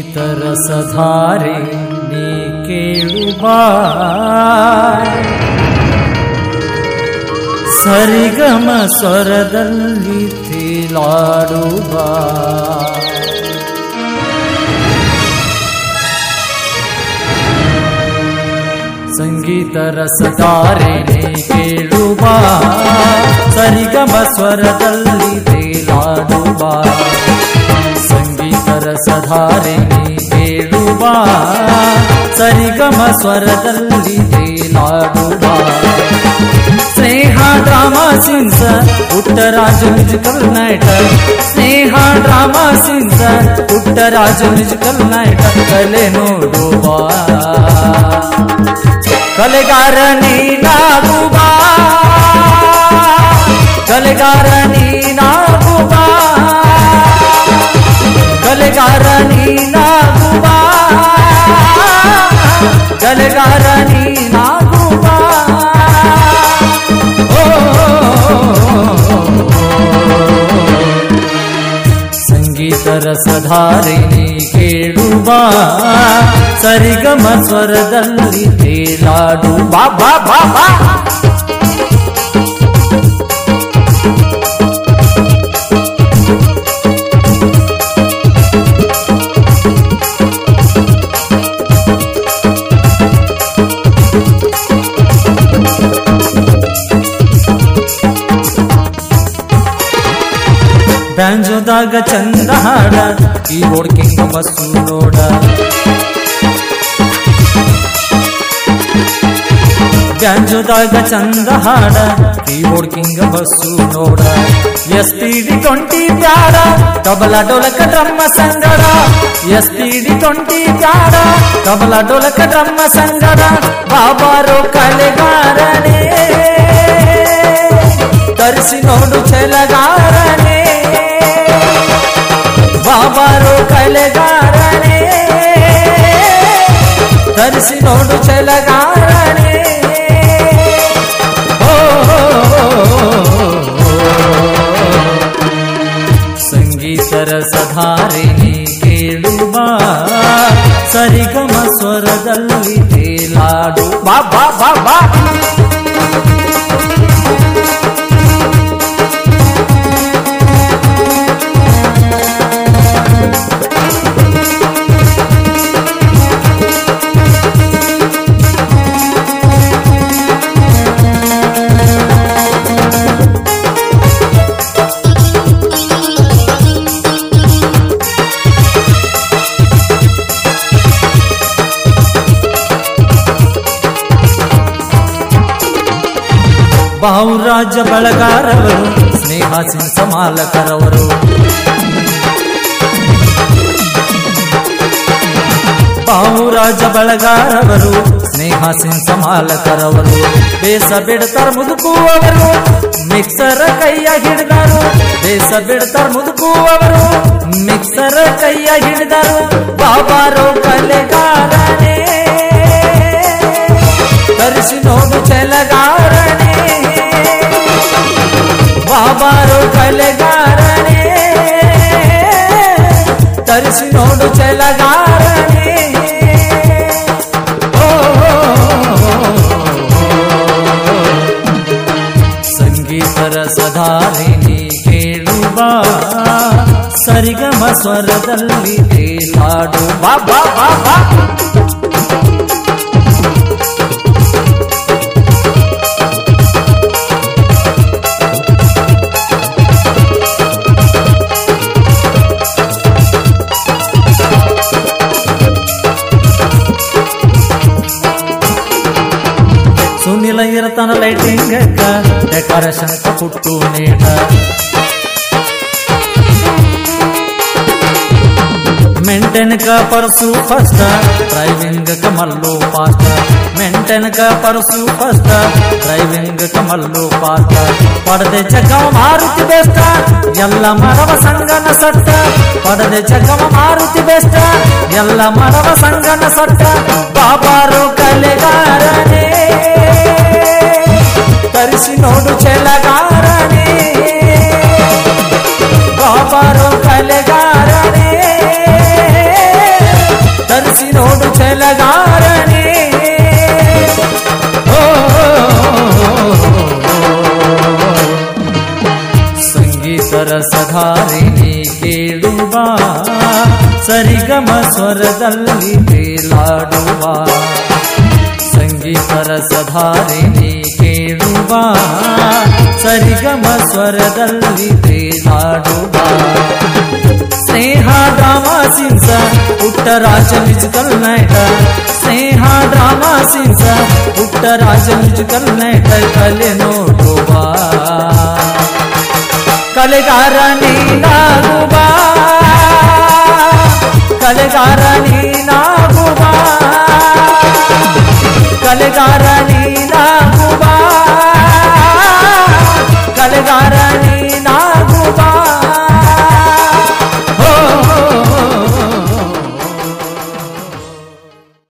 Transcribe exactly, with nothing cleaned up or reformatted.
ರಸಧಾರೆ ನೀ ಕೇಳು ಬಾ ಸರಿಗಮ ಸ್ವರದಲ್ಲಿ ತೇಲಾಡು ಬಾ ಸಂಗೀತ ರಸಧಾರೆ ನೀ ಕೇಳು ಬಾ ಸರಿಗಮ ಸ್ವರದಲ್ಲಿ ತೇಲಾಡು ಬಾ ಸಂಗೀತ ರಸಧಾರೆ ನೀ ಕೇಳು ಬಾ ಸರಿಗಮ ಸ್ವರದಲ್ಲಿ ತೇಲಾಡು ಬಾ ಸ್ನೇಹ ಡ್ರಾಮಾ ಸಿನ್ಸ Puttaraju musical nighter Sneha drama ಸಿನ್ಸ ಪುಟ್ಟರಾಜು ಮ್ಯೂಸಿಕಲ್ ನೈಟರ್ ಕಲೆ ನೋಡು ಬಾ ಕಲೆಗಾರ ನೀನಾಗು ಬಾ ಕಲೆಗಾರ ನೀನಾಗು ಬಾ ಕಲೆಗಾರ ನೀನಾಗು ಬಾ ಕಲೆಗಾರ ನೀನಾಗು ಬಾ ಸಂಗೀತ ರಸಧಾರೆ ನೀ ಕೇಳು ಬಾ ಸರಿಗಮ ಸ್ವರದಲ್ಲಿ ತೇಲಾಡು ಬಾ ಬಾ ಬಾ ಬಾ ಬ್ಯಾಂಜೋದಾಗ ಚಂದ ಹಾಡ ಕೀಬೋರ್ಡ್ ಕಿಂಗ್ ಬಸ್ಸು ನೋಡ ಬ್ಯಾಂಜೋದಾಗ ಚಂದ ಹಾಡ ಕೀಬೋರ್ಡ್ ಕಿಂಗ್ ಬಸ್ಸು ನೋಡ S P D twenty pad ತಬಲ ಡೋಲಕ ಡ್ರಮ್ಮ ಸಂಗಡ S P D twenty pad ತಬಲ ಡೋಲಕ ಡ್ರಮ್ಮ ಸಂಗಡ ಬಾಬಾರೋ ಕಲೆಗಾರನೇ ತರಿಸಿ ನೋಡು ಛಲಗಾರನೇ ಬಾಬಾರೋ ಕಲೆಗಾರನೇ ತರಿಸಿ ನೋಡು ಛಲಗಾರನೇ ಸಂಗೀತ ರಸಧಾರೆ ನೀ ಕೇಳು ಬಾ ಸರಿಗಮ ಸ್ವರದಲ್ಲಿ ತೇಲಾಡು ಬಾ ಬಾ ಬಾ ಬಾ ಬಾಹುರಾಜ ಬಳಗಾರವರು ಸ್ನೇಹ ಸಿನ್ಸ ಮಾಲಕರವರು ಬಾಹುರಾಜ ಬಳಗಾರವರು ಸ್ನೇಹ ಸಿನ್ಸ ಮಾಲಕರವರು ಬೇಸ ಬಿಡ್ತಾರ ಮುದುಕುವವರು ಮಿಕ್ಸರ ಕೈಯ ಹಿಡಿದರು ಬೇಸ ಬಿಡ್ತಾರ ಮುದುಕುವವರು ಮಿಕ್ಸರ ಕೈಯ ಹಿಡಿದರು ಬಾಬಾರೋ ಕಲೆಗಾರನೇ ತರಿಸಿ ನೋಡು ಛಲಗಾರನೇ ಬಾಬಾರೋ ಕಲೆಗಾರನೇ ತರಿಸಿ ನೋಡು ಛಲಗಾರನೇ ಸಂಗೀತ ರಸಧಾರೆ ನೀ ಕೇಳು ಬಾ ಸರಿಗಮ ಸ್ವರದಲ್ಲಿ ತೇಲಾಡು ಬಾ ಬಾ ಬಾ ಬಾ ಸುನಿಲ ಇರತನ ಲೈಟಿಂಗ್ ಡೆಕೋರೇಷನ್ ಪುಟ್ಟು ನೇಟ मेंटेन का परसू फस्ट ड्राइविंग कमल्लो फास्ट मेंटेन का परसू फस्ट ड्राइविंग कमल्लो फास्ट पड़दे जगम मारुति बेस्ट ಎಲ್ಲ ಮರವ ಸಂಗನ ಸಟ್ಟ ಪಡದೆ ಜಗಮ ಮಾರುತಿ ಬೆಸ್ಟ್ ಎಲ್ಲ ಮರವ ಸಂಗನ ಸಟ್ಟ ಬಾಬಾರೋ ಕಲೆಗಾರನೇ ತರಿಸಿ ನೋಡು ಛಲಗಾರನೇ ಬಾಬಾರೋ ಕಲೆಗಾರನೇ ಛಲಗಾರನೇ ಓ ಸಂಗೀತ ರಸಧಾರಿಣಿ ಕೇಳುವ ಸರಿಗಮ ಸ್ವರದಲ್ಲಿ ತೇಲಾಡುವ ಸಂಗೀತ ರಸಧಾರಿಣಿ ಕೇಳುವ ಸರಿಗಮ ಸ್ವರದಲ್ಲಿ ತೇಲಾಡುವ ಸ್ನೇಹ ಡ್ರಾಮಾ ಸಿನ್ಸ Puttaraja musical night Sneha drama ಸಿನ್ಸ ಪುಟ್ಟರಾಜ ಮ್ಯೂಸಿಕಲ್ ನೈಟ ಕಲೆ ನೋಡುವ ಕಲೆಗಾರ ನೀನಾಗುವ ಕಲೆಗಾರ ನೀ